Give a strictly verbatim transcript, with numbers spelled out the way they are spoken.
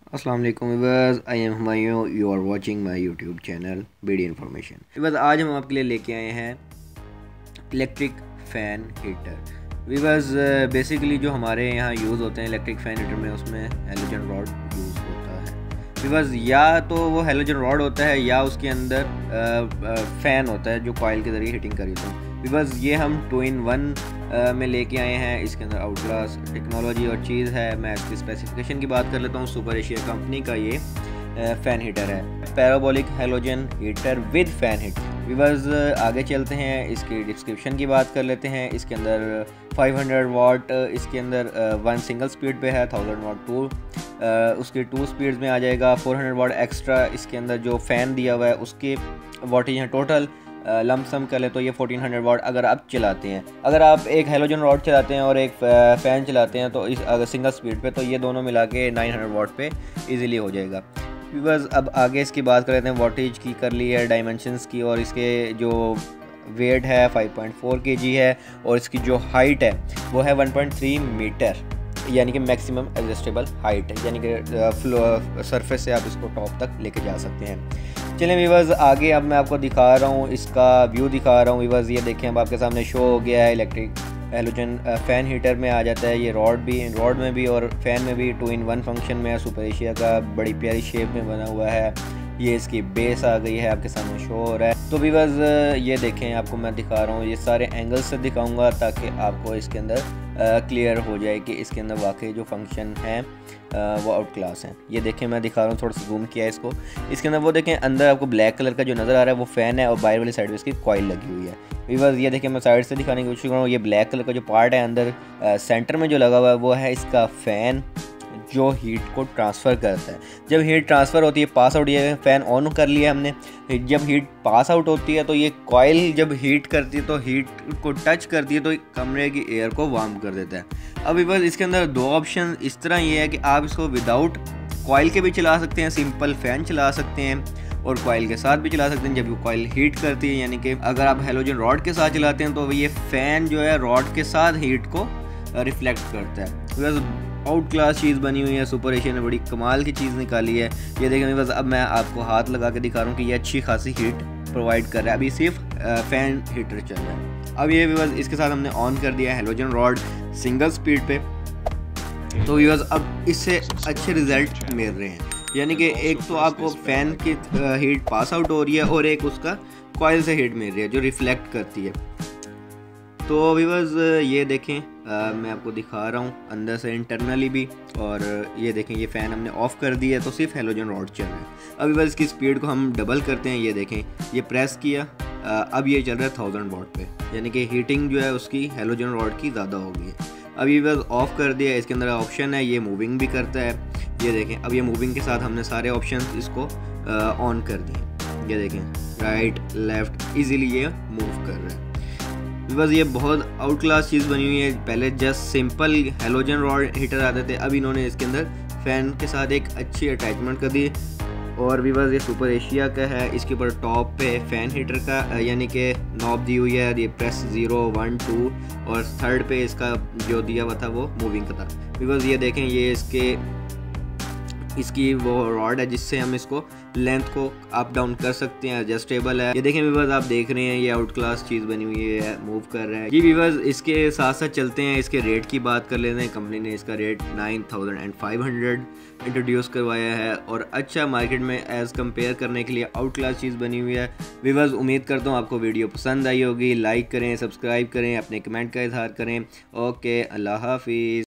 अस्सलाम वालेकुम viewers, I am Humayun. You are watching my YouTube channel BD information. Viewers, आज हम आपके लिए लेके आए हैं electric fan heater. Viewers, basically जो हमारे यहाँ यूज़ होते हैं इलेक्ट्रिक फ़ैन हीटर में, उसमें हैलोजन रॉड यूज़ होता है। व्यूअर्स, या तो वो हैलोजन रॉड होता है या उसके अंदर फ़ैन होता है जो कॉइल के ज़रिए हीटिंग करी होती है। व्यूअर्स, ये हम टू इन वन में लेके आए हैं। इसके अंदर आउट क्लास टेक्नोलॉजी और चीज़ है। मैं इसकी स्पेसिफिकेशन की बात कर लेता हूँ। सुपर एशिया कंपनी का ये फ़ैन हीटर है, parabolic halogen heater with fan heater. Viewers, आगे चलते हैं, इसकी डिस्क्रिप्शन की बात कर लेते हैं। इसके अंदर फाइव हंड्रेड वाट इसके अंदर वन सिंगल स्पीड पे है, थाउजेंड वाट टू उसके टू स्पीड्स में आ जाएगा। फोर हंड्रेड वाट एक्स्ट्रा इसके अंदर जो फ़ैन दिया हुआ है उसके वाटेज हैं टोटल। लमसम कर ले तो ये फोर्टीन हंड्रेड वाट अगर आप चलाते हैं। अगर आप एक हैलोजन रॉड चलाते हैं और एक फ़ैन चलाते हैं तो इस अगर सिंगल स्पीड पे तो ये दोनों मिला के नाइन हंड्रेड वाट पे इजीली हो जाएगा। व्यूअर्स, अब आगे इसकी बात कर लेते हैं। वाटेज की कर ली है, डायमेंशंस की, और इसके जो वेट है फाइव पॉइंट फोर केजी है और इसकी जो हाइट है वो है वन पॉइंट थ्री मीटर, यानी कि मैक्सिमम एडजस्टेबल हाइट है, यानी कि सरफेस से आप इसको टॉप तक लेके जा सकते हैं। चलें व्यूअर्स, आगे अब मैं आपको दिखा रहा हूँ, इसका व्यू दिखा रहा हूँ। व्यूअर्स, ये देखें, अब आपके सामने शो हो गया है। इलेक्ट्रिक हैलोजन फ़ैन हीटर में आ जाता है ये रॉड भी, रॉड में भी और फ़ैन में भी टू इन वन फंक्शन में है। सुपर एशिया का बड़ी प्यारी शेप में बना हुआ है। ये इसकी बेस आ गई है, आपके सामने शो हो रहा है। तो व्यूअर्स, ये देखें, आपको मैं दिखा रहा हूँ, ये सारे एंगल से दिखाऊंगा ताकि आपको इसके अंदर क्लियर हो जाए कि इसके अंदर वाकई जो फंक्शन है वो आउट क्लास है। ये देखें, मैं दिखा रहा हूँ, थोड़ा सा जूम किया है इसको। इसके अंदर वो देखें, अंदर आपको ब्लैक कलर का जो नज़र आ रहा है वो फ़ैन है और बाहर वाली साइड में इसकी कॉइल लगी हुई है। व्यूअर्स, ये देखें, मैं साइड से दिखाने की कोशिश कर रहा हूँ। ये ब्लैक कलर का जो पार्ट है अंदर सेंटर में जो लगा हुआ है वो है इसका फ़ैन जो हीट को ट्रांसफ़र करता है। जब हीट ट्रांसफ़र होती है, पास आउट, ये फ़ैन ऑन कर लिया हमने, जब हीट पास आउट होती है तो ये कॉइल जब हीट करती है तो हीट को टच करती है तो कमरे की एयर को वार्म कर देता है। अभी बस इसके अंदर दो ऑप्शन इस तरह ये है कि आप इसको विदाउट कॉइल के भी चला सकते हैं, सिंपल फ़ैन चला सकते हैं, और कॉइल के साथ भी चला सकते हैं जब कॉइल हीट करती है। यानी कि अगर आप हैलोजन रॉड के साथ चलाते हैं तो ये फ़ैन जो है रॉड के साथ हीट को रिफ्लेक्ट करता है। आउट क्लास चीज़ बनी हुई है। सुपर एशिया ने बड़ी कमाल की चीज़ निकाली है। ये देखें बस, अब मैं आपको हाथ लगा के दिखा रहा हूँ कि ये अच्छी खासी हीट प्रोवाइड कर रहा है। अभी सिर्फ फ़ैन हीटर चल रहा है। अब ये बस इसके साथ हमने ऑन कर दिया है हैलोजन रॉड सिंगल स्पीड पे। तो व्यूअर्स, अब इससे अच्छे रिज़ल्ट मिल रहे हैं, यानी कि एक तो आपको फ़ैन की हीट पास आउट हो रही है और एक उसका कॉइल से हीट मिल रही है जो रिफ्लेक्ट करती है। तो व्यूअर्स, ये देखें, आ, मैं आपको दिखा रहा हूँ अंदर से इंटरनली भी, और ये देखें, ये फ़ैन हमने ऑफ़ कर दिया है तो सिर्फ हैलोजन रॉड चल रहा है। अब व्यूअर्स, इसकी स्पीड को हम डबल करते हैं। ये देखें, ये प्रेस किया, आ, अब ये चल रहा है थाउजेंड वाट पे, यानी कि हीटिंग जो है उसकी हैलोजन रॉड की ज़्यादा हो गई है। अब ये व्यूअर्स ऑफ़ कर दिया। इसके अंदर ऑप्शन है, ये मूविंग भी करता है। ये देखें, अब ये मूविंग के साथ हमने सारे ऑप्शन इसको ऑन कर दिए। ये देखें, राइट लेफ़्ट ईज़िली ये मूव कर रहा है। बस ये बहुत आउट क्लास चीज़ बनी हुई है। पहले just simple halogen rod heater आते थे, अब इन्होंने इसके अंदर फ़ैन के साथ एक अच्छी अटैचमेंट कर दी। और भी बस ये सुपर एशिया का है। इसके ऊपर टॉप पे फ़ैन हीटर का यानी कि नॉब दी हुई है। ये प्रेस ज़ीरो वन टू और थर्ड पे इसका जो दिया हुआ था वो मूविंग का था। बिकॉज ये देखें, ये इसके इसकी वो रॉड है जिससे हम इसको लेंथ को अप डाउन कर सकते हैं, एडजस्टेबल है। ये देखें व्यूअर्स, आप देख रहे हैं ये आउट क्लास चीज़ बनी हुई है, मूव कर रहा है। ये व्यूअर्स, इसके साथ साथ चलते हैं, इसके रेट की बात कर लेते हैं। कंपनी ने इसका rate nine thousand and five hundred introduce करवाया है और अच्छा मार्केट में एज़ कम्पेयर करने के लिए आउट क्लास चीज़ बनी हुई है। व्यूअर्स, उम्मीद करता हूँ आपको वीडियो पसंद आई होगी। लाइक करें, सब्सक्राइब करें, अपने कमेंट का इजहार करें। ओके, अल्लाह हाफिज़।